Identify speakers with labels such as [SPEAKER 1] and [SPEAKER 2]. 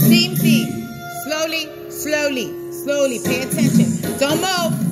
[SPEAKER 1] Same thing. Slowly, slowly, slowly. Pay attention. Don't move.